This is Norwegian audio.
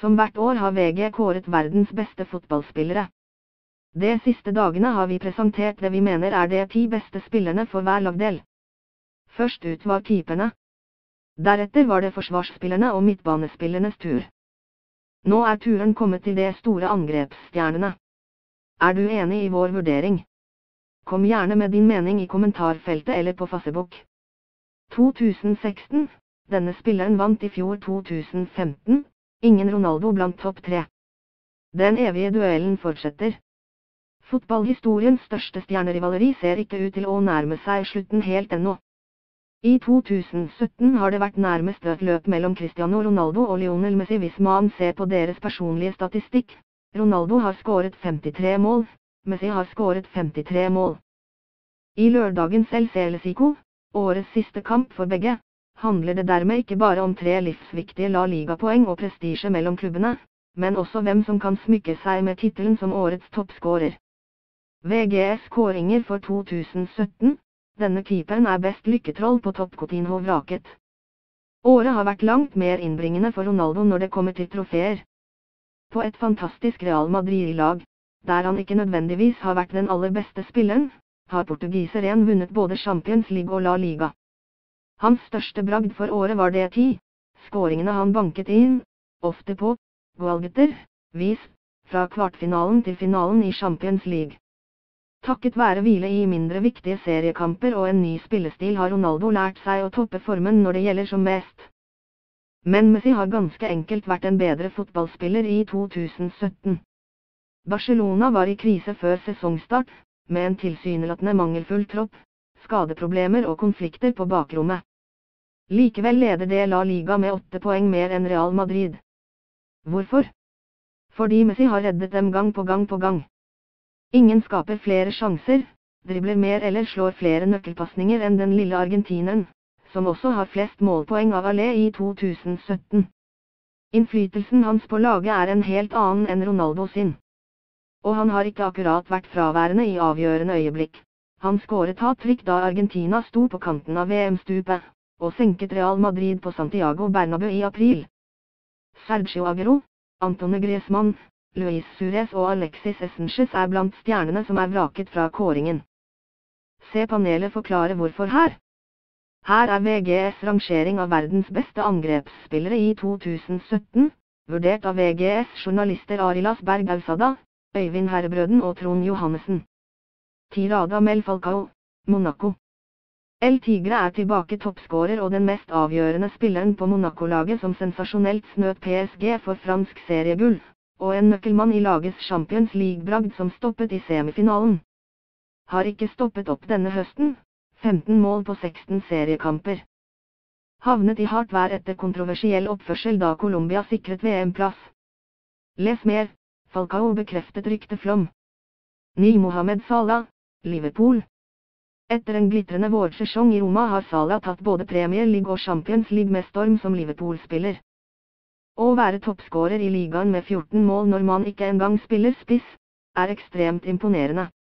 Som hvert år har VG kåret verdens beste fotballspillere. De siste dagene har vi presentert det vi mener er de 10 beste spillerne for hver lagdel. Først ut var keeperne. Deretter var det forsvarsspillerne og midtbanespillernes tur. Nå er turen kommet til de store angrepsstjernene. Er du enig i vår vurdering? Kom gjerne med din mening i kommentarfeltet eller på Facebook. 2016. Denne spilleren vant i fjor 2015. Ingen Ronaldo blant topp 3. Den evige duellen fortsetter. Fotballhistoriens største stjernerivaleri ser ikke ut til å nærme seg slutten helt ennå. I 2017 har det vært nærmest et løp mellom Cristiano Ronaldo og Lionel Messi hvis man ser på deres personlige statistikk. Ronaldo har skåret 53 mål, Messi har skåret 53 mål. I lørdagens El Clásico, årets siste kamp for begge, handler det dermed ikke bare om 3 livsviktige La Liga-poeng og prestisje mellom klubbene, men også hvem som kan smykke seg med tittelen som årets toppskårer. VGs kåringer for 2017. Denne keeperen er best lykketroll på topp Coutinho vraket. Året har vært langt mer innbringende for Ronaldo når det kommer til trofeer. På et fantastisk Real Madrid-lag, der han ikke nødvendigvis har vært den aller beste spilleren, har portugiseren vunnet både Champions League og La Liga. Hans største bragd for året var de 10 skåringene han banket inn, ofte på goalgetter vis, fra kvartfinalen til finalen i Champions League. Takket være hvile i mindre viktige seriekamper og en ny spillestil har Ronaldo lært seg å toppe formen når det gjelder som mest. Men Messi har ganske enkelt vært en bedre fotballspiller i 2017. Barcelona var i krise før sesongstart, med en tilsynelatende mangelfull tropp, skadeproblemer og konflikter på bakrommet. Likevel leder de La Liga med 8 poeng mer enn Real Madrid. Hvorfor? Fordi Messi har reddet dem gang på gang på gang. Ingen skaper flere sjanser, dribler mer eller slår flere nøkkelpasninger enn den lille argentineren, som også har flest målpoeng av alle i 2017. Innflytelsen hans på laget er en helt annen enn Ronaldo sin. Og han har ikke akkurat vært fraværende i avgjørende øyeblikk. Han skåret hat-trick da Argentina sto på kanten av VM-stupet, og senket Real Madrid på Santiago Bernabéu i april. Sergio Aguero, Antoine Griezmann, Luis Suárez og Alexis Sánchez er blant stjernene som er vraket fra kåringen. Se panelet forklare hvorfor her. Her er VGs rangering av verdens beste angrepsspillere i 2017, vurdert av VGs journalister Arilas Berg Ausada, Øyvind Herrebrøden og Trond Johannessen. Radamel Falcao, Monaco. El Tigre er tilbake toppskårer og den mest avgjørende spilleren på Monaco-laget som sensasjonelt snøt PSG for fransk seriegull, og en nøkkelmann i lagets Champions League-bragd som stoppet i semifinalen. Har ikke stoppet opp denne høsten, 15 mål på 16 seriekamper. Havnet i hardt vær etter kontroversiell oppførsel da Colombia sikret VM-plass. Les mer, Falcao bekreftet rykteflom. Ny Mohamed Salah, Liverpool. Etter en glitrende vårsesong i Roma har Salah tatt både Premier League og Champions League med storm som Liverpool-spiller. Å være toppskårer i ligaen med 14 mål når man ikke engang spiller spiss, er ekstremt imponerende.